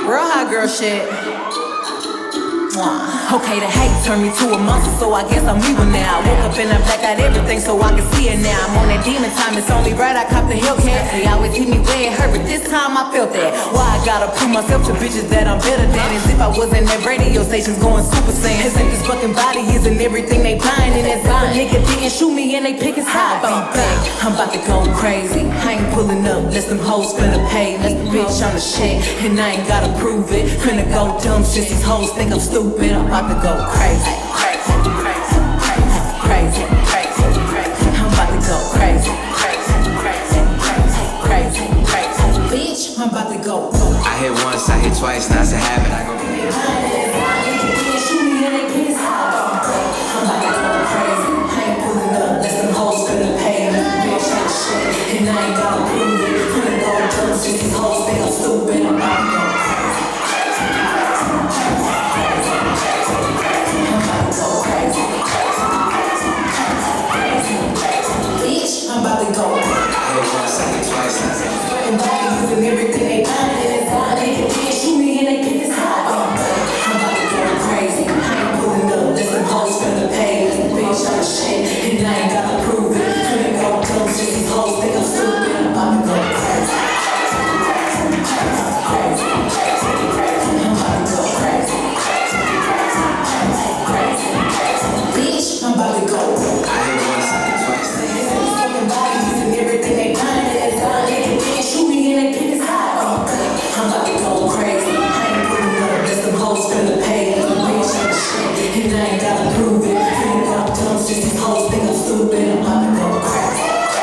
Real hot girl shit. Okay, the hate turned me to a monster, so I guess I'm evil now. I woke up and I blacked out everything so I can see it now. I'm on that demon time, it's only right I cop the Hellcat. They always hit me where it hurt, but this time I felt that. Why I gotta prove myself to bitches that I'm better than? As if I wasn't at radio stations going super saiyan. As if this fucking body isn't everything they buying. And as if a nigga didn't shoot me and they pick his high. I'm about to go crazy. I ain't pulling up, let them hoes finna pay. Let the bitch on the shit, and I ain't gotta prove it. Finna go dumb since these hoes think I'm stupid. I'm about to go crazy, crazy, crazy, crazy, crazy, crazy. I'm about to go crazy, crazy, crazy, crazy, crazy, crazy. Bitch, I'm about to go. I hit once, I hit twice, now it's a habit. I go get it. Shoot me and they piss high. I'm about to go crazy. I ain't pulling up, let some hoes finna pay. Let the bitch on the shit, and I ain't gotta prove it. Finna go dumb since these hoes think I'm stupid. I'm about to go crazy. I'm about to go. I hit once, I hit twice, now it's a habit. And body using everything they find, and it's hot. They can't shoot me and they pick his high. I'm about to go crazy. I ain't pulling up, let some hoes finna pay. Let the bitch on the shit, and I ain't gotta prove it. Finna go dumb since these hoes think I'm stupid. I'm about to go crazy. Crazy, crazy, crazy. I'm about to go crazy. Crazy, crazy. Bitch, I'm about to go. I hit once, I hit twice, now it's a habit. Everything they find is hot. They can't shoot me and they pick his high. I'm about to go crazy. I ain't pulling up, let some hoes finna pay. Let the bitch on the shit, and I ain't gotta prove it. Finna go dumb since these hoes think I'm stupid. I'm about to go crazy.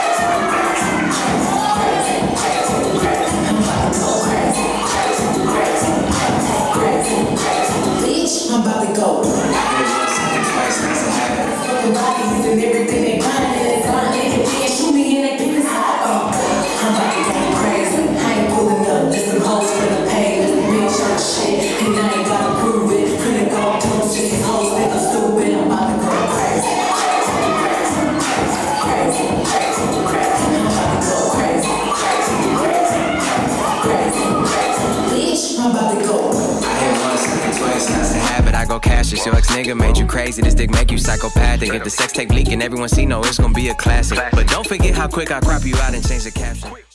Crazy, crazy, crazy. I'm about to go crazy. Crazy, crazy, crazy, crazy. Bitch, I'm about to go. I hit once, I hit twice, now it's a habit. Fucking body using everything they find is hot. They can't shoot me and they pick his high. I'm about to go crazy. I ain't pulling up, let some hoes finna pay. Let the bitch on the shit, and I ain't gotta prove it. Finna go dumb since these hoes think I'm stupid. I'm about to go crazy. Crazy, crazy, crazy, crazy. I'm about to go crazy. Crazy, crazy, crazy, crazy. Bitch, I'm about to go. I hit once, I hit twice, now it's a habit. I go cash it. Your ex nigga made you crazy. This dick make you psychopathic. If the sex tape leak and everyone see, no, it's gonna be a classic. But don't forget how quick I crop you out and change the caption.